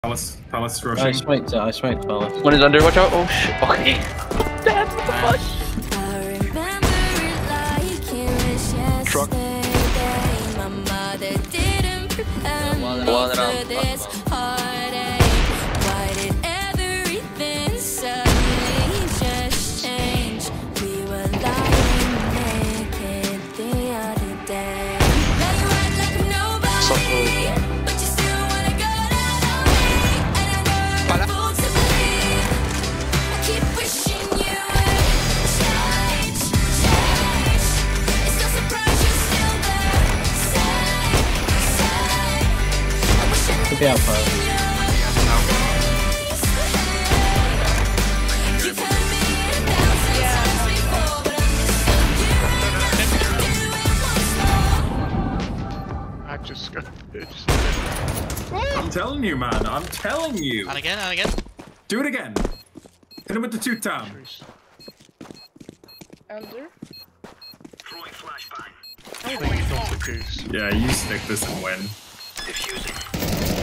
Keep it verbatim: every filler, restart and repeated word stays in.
Palace, Palace rushing. I smoked it, I smoked Palace. One is under, watch out. Oh shit, okay. Dad, what the fuck? Truck. One around. Could be out Palace. I just got bitched. I'm telling you, man. I'm telling you. And again, and again. Do it again. Hit him with the two town. Under. I think it's not the case. Yeah, you stick this and win. Diffusing.